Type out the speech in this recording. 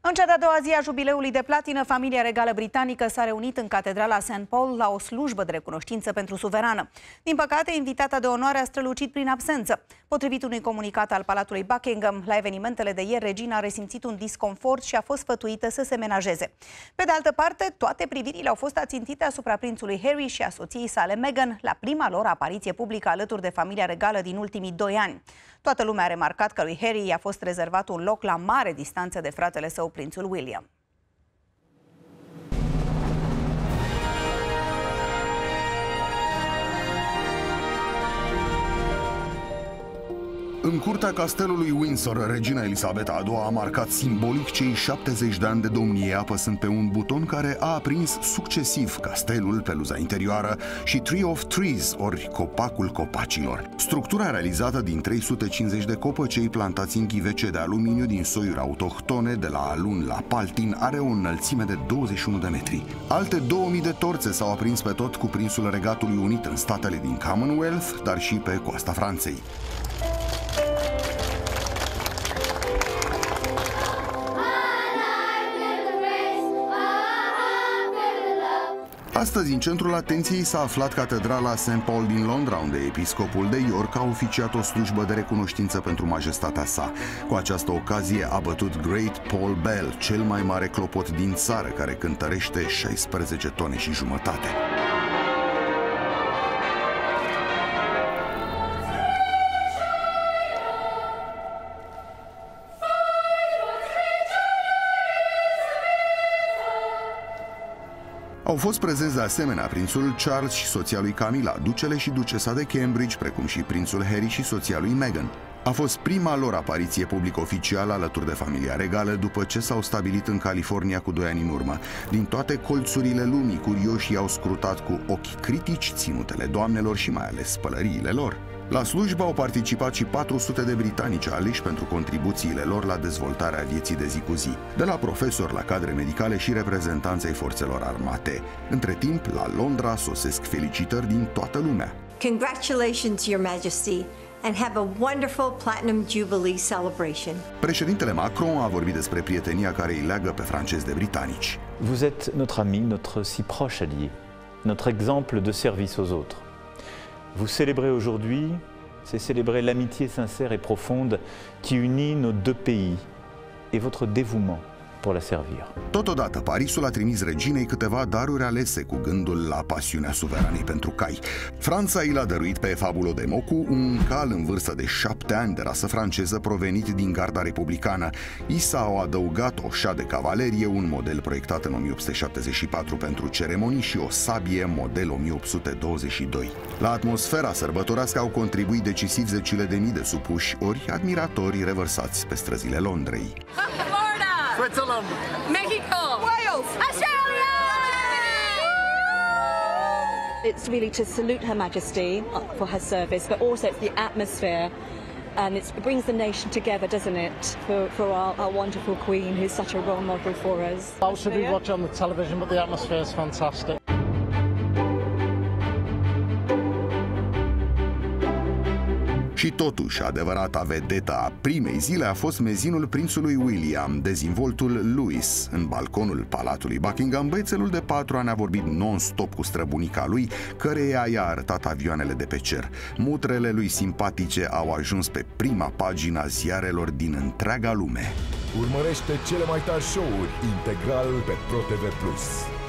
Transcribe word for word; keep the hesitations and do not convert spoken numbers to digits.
În cea de-a doua zi a jubileului de platină, familia regală britanică s-a reunit în catedrala Saint Paul la o slujbă de recunoștință pentru suverană. Din păcate, invitata de onoare a strălucit prin absență. Potrivit unui comunicat al Palatului Buckingham, la evenimentele de ieri, regina a resimțit un disconfort și a fost sfătuită să se menajeze. Pe de altă parte, toate privirile au fost ațintite asupra prințului Harry și a soției sale Meghan, la prima lor apariție publică alături de familia regală din ultimii doi ani. Toată lumea a remarcat că lui Harry i-a fost rezervat un loc la mare distanță de fratele său, prințul William. În curtea castelului Windsor, regina Elisabeta a doua a marcat simbolic cei șaptezeci de ani de domnie, apăsând pe un buton care a aprins succesiv castelul, peluza interioară și Tree of Trees, ori copacul copacilor. Structura realizată din trei sute cincizeci de copăcei plantați în ghivece de aluminiu din soiuri autohtone, de la alun la paltin, are o înălțime de douăzeci și unu de metri. Alte două mii de torțe s-au aprins pe tot cuprinsul Regatului Unit în statele din Commonwealth, dar și pe coasta Franței. Astăzi, în centrul atenției s-a aflat catedrala Saint Paul din Londra, unde episcopul de York a oficiat o slujbă de recunoștință pentru majestatea sa. Cu această ocazie a bătut Great Paul Bell, cel mai mare clopot din țară, care cântărește șaisprezece tone și jumătate. Au fost prezenți de asemenea prințul Charles și soția lui Camilla, ducele și ducesa de Cambridge, precum și prințul Harry și soția lui Meghan. A fost prima lor apariție publică oficială alături de familia regală după ce s-au stabilit în California cu doi ani în urmă. Din toate colțurile lumii, curioșii au scrutat cu ochi critici ținutele doamnelor și mai ales pălăriile lor. La slujbă au participat și patru sute de britanici aleși pentru contribuțiile lor la dezvoltarea vieții de zi cu zi, de la profesori la cadre medicale și reprezentanți ai forțelor armate. Între timp, la Londra sosesc felicitări din toată lumea. Congratulations, Your Majesty, and have a wonderful Platinum Jubilee celebration. Președintele Macron a vorbit despre prietenia care îi leagă pe francezi de britanici. Vous êtes notre ami, notre si proche allié, notre exemple de service aux autres. Vous célébrez aujourd'hui, c'est célébrer l'amitié sincère et profonde qui unit nos deux pays et votre dévouement pour la servir. Totodată, Parisul a trimis reginei câteva daruri alese cu gândul la pasiunea suveranei pentru cai. Franța i l-a dăruit pe Fabulo de Mocu, un cal în vârstă de șapte ani de rasă franceză provenit din garda republicană. I s-au adăugat o șa de cavalerie, un model proiectat în o mie opt sute șaptezeci și patru pentru ceremonii și o sabie model o mie opt sute douăzeci și doi. La atmosfera sărbătorească au contribuit decisiv zecile de mii de supuși ori admiratori revărsați pe străzile Londrei. Switzerland, Mexico, Wales, Australia. It's really to salute Her Majesty for her service, but also it's the atmosphere, and it's, it brings the nation together, doesn't it, for, for our, our wonderful Queen, who's such a role model for us. I'll should be watching on the television, but the atmosphere is fantastic. Și totuși, adevărata vedetă a primei zile a fost mezinul prințului William, dezvoltul Louis. În balconul Palatului Buckingham, băiețelul de patru ani a vorbit non-stop cu străbunica lui, căreia i-a arătat avioanele de pe cer. Mutrele lui simpatice au ajuns pe prima pagina ziarelor din întreaga lume. Urmărește cele mai tari show-uri integral pe ProTV plus.